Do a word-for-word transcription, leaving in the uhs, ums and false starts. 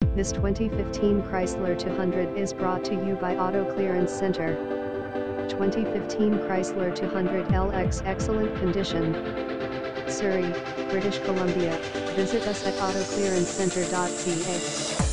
This twenty fifteen Chrysler two hundred is brought to you by Auto Clearance Center. twenty fifteen Chrysler two hundred L X, excellent condition. Surrey, British Columbia. Visit us at auto clearance center dot C A.